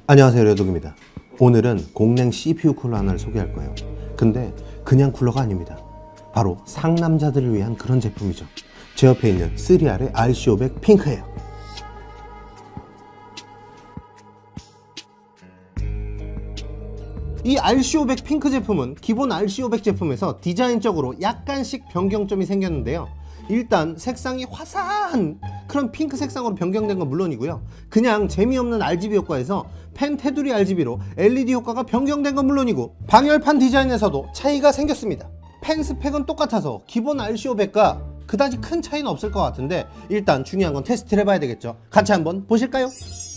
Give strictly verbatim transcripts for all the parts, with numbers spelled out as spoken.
안녕하세요, 레독입니다. 오늘은 공랭 씨피유 쿨러 하나를 소개할 거예요. 근데 그냥 쿨러가 아닙니다. 바로 상남자들을 위한 그런 제품이죠. 제 옆에 있는 쓰리알의 알씨 오백 핑크예요. 이 알씨 오백 핑크 제품은 기본 알씨 오백 제품에서 디자인적으로 약간씩 변경점이 생겼는데요. 일단 색상이 화사한 그런 핑크 색상으로 변경된 건 물론이고요, 그냥 재미없는 알지비 효과에서 펜 테두리 알지비로 엘이디 효과가 변경된 건 물론이고, 방열판 디자인에서도 차이가 생겼습니다. 펜 스펙은 똑같아서 기본 알씨 오백과 그다지 큰 차이는 없을 것 같은데, 일단 중요한 건 테스트를 해봐야 되겠죠. 같이 한번 보실까요?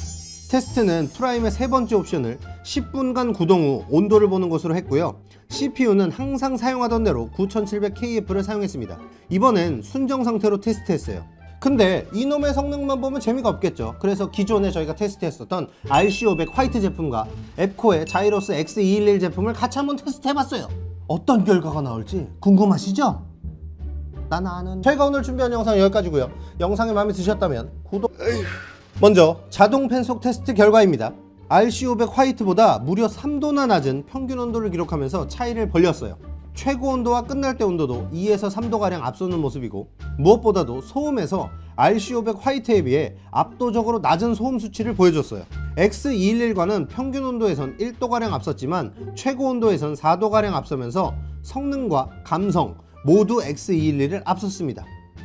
테스트는 프라임의 세 번째 옵션을 십 분간 구동 후 온도를 보는 것으로 했고요. 씨피유는 항상 사용하던 대로 구천칠백 케이에프를 사용했습니다. 이번엔 순정 상태로 테스트했어요. 근데 이놈의 성능만 보면 재미가 없겠죠. 그래서 기존에 저희가 테스트했었던 알씨 오백 화이트 제품과 앱코의 자이로스 엑스 이백십일 제품을 같이 한번 테스트해봤어요. 어떤 결과가 나올지 궁금하시죠? 난 아는. 저희가 오늘 준비한 영상은 여기까지고요. 영상이 마음에 드셨다면 구독... 먼저 자동 펜속 테스트 결과입니다. 알씨 오백 화이트보다 무려 삼 도나 낮은 평균 온도를 기록하면서 차이를 벌렸어요. 최고 온도와 끝날 때 온도도 이에서 삼 도가량 앞서는 모습이고, 무엇보다도 소음에서 알씨 오백 화이트에 비해 압도적으로 낮은 소음 수치를 보여줬어요. 엑스 이백십일과는 평균 온도에선 일 도가량 앞섰지만 최고 온도에선 사 도가량 앞서면서 성능과 감성 모두 엑스 이백십일을 앞섰습니다.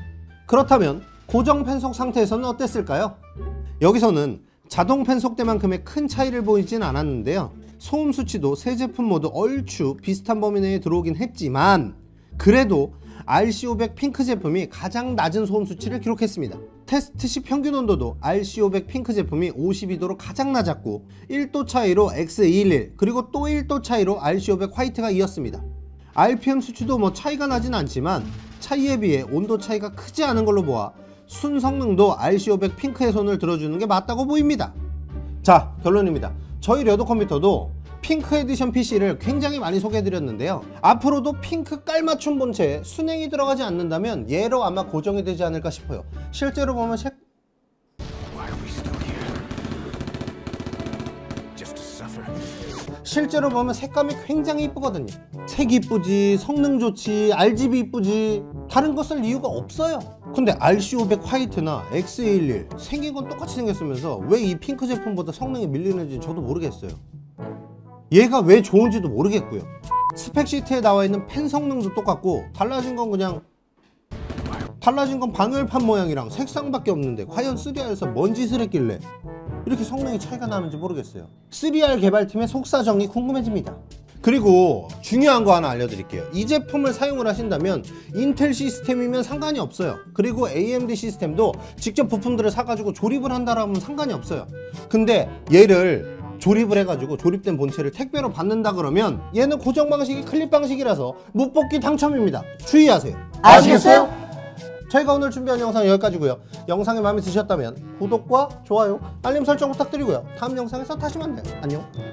그렇다면 고정 펜속 상태에서는 어땠을까요? 여기서는 자동 펜속 때만큼의 큰 차이를 보이진 않았는데요. 소음 수치도 세 제품 모두 얼추 비슷한 범위 내에 들어오긴 했지만, 그래도 알씨 오백 핑크 제품이 가장 낮은 소음 수치를 기록했습니다. 테스트 시 평균 온도도 알씨 오백 핑크 제품이 오십이 도로 가장 낮았고, 일 도 차이로 엑스 이백십일 그리고 또 일 도 차이로 알씨 오백 화이트가 이었습니다. 알피엠 수치도 뭐 차이가 나진 않지만 차이에 비해 온도 차이가 크지 않은 걸로 보아 순성능도 알씨 오백 핑크의 손을 들어주는 게 맞다고 보입니다. 자, 결론입니다. 저희 려도 컴퓨터도 핑크 에디션 피씨를 굉장히 많이 소개해드렸는데요. 앞으로도 핑크 깔맞춤 본체에 순행이 들어가지 않는다면 얘로 아마 고정이 되지 않을까 싶어요. 실제로 보면 색... 실제로 보면 색감이 굉장히 이쁘거든요. 색 이쁘지, 성능 좋지, 알지비 이쁘지, 다른 거 쓸 이유가 없어요. 근데 알씨 오백 화이트나 엑스 이백십일 생긴 건 똑같이 생겼으면서 왜 이 핑크 제품보다 성능이 밀리는지 저도 모르겠어요. 얘가 왜 좋은지도 모르겠고요. 스펙 시트에 나와 있는 펜 성능도 똑같고, 달라진 건 그냥 달라진 건 방열판 모양이랑 색상밖에 없는데 과연 쓰리알에서 뭔 짓을 했길래 이렇게 성능이 차이가 나는지 모르겠어요. 쓰리알 개발팀의 속사정이 궁금해집니다. 그리고 중요한 거 하나 알려드릴게요. 이 제품을 사용을 하신다면 인텔 시스템이면 상관이 없어요. 그리고 에이엠디 시스템도 직접 부품들을 사가지고 조립을 한다라면 상관이 없어요. 근데 얘를 조립을 해가지고 조립된 본체를 택배로 받는다 그러면 얘는 고정 방식이 클립 방식이라서 못 뽑기 당첨입니다. 주의하세요. 아시겠어요? 저희가 오늘 준비한 영상은 여기까지고요. 영상이 마음에 드셨다면 구독과 좋아요, 알림 설정 부탁드리고요. 다음 영상에서 다시 만나요. 안녕.